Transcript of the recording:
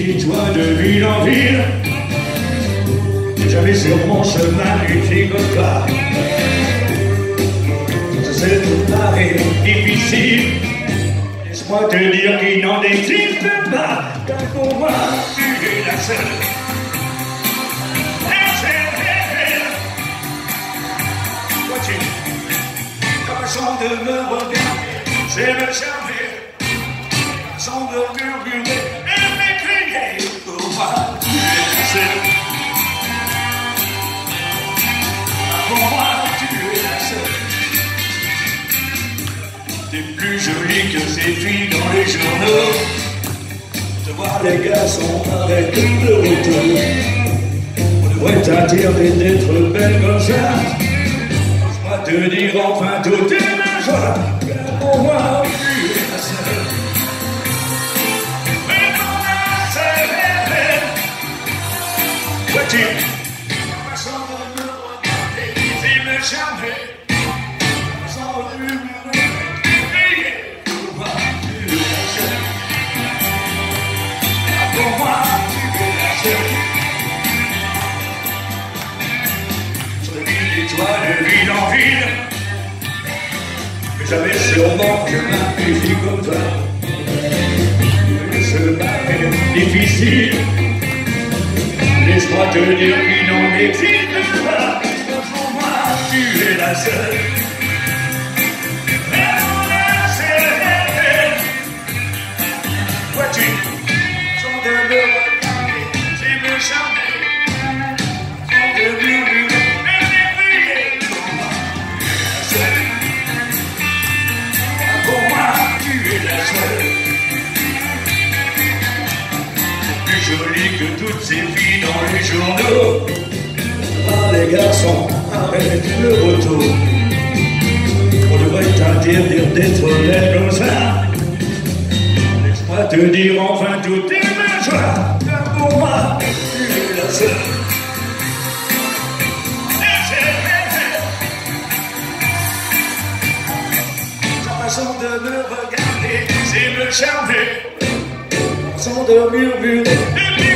Dis-toi de ville en ville, j'avais sur mon chemin une fille comme toi. Je sais tout paraît difficile, laisse-moi te dire qu'il n'en existe pas, car pour moi tu es la seule. Vois-tu, ta façon de me regarder, c'est me charmer, ta façon de murmurer et m'écrier. Pour moi tu es la seule. Pour moi tu es la seule. T'es plus jolie que ces filles dans les journaux. Je vois les garçons avec le retour. On devrait t'interdire d'être belle comme ça. Laisse-moi te dire enfin toutes mes joies. Car pour moi tu es la seule. Mais pour moi c'est belle. Vois-tu, ta façon de me regarder, c'est me charmer. Ta façon de murmurer. Pour moi, tu es la seule. Sur les mille étoiles de ville en ville, mais j'avais sûrement je m'appelle comme toi. Ce matin difficile, laisse-moi te dire qu'il n'en existe pas. Pour moi, tu es la seule. Vois-tu, de me regarder, c'est me charmer, sans de murmurer, et m'éveiller. Pour moi, tu es la seule. Plus jolie que toutes ces filles dans les journaux. Ah, les garçons, arrête le retour. On devrait t'interdire d'être belle comme ça. Laisse-moi te dire enfin toutes tes joies, car pour moi, tu es la seule. Ta façon de me regarder, c'est me charmer. Ta façon de murmurer.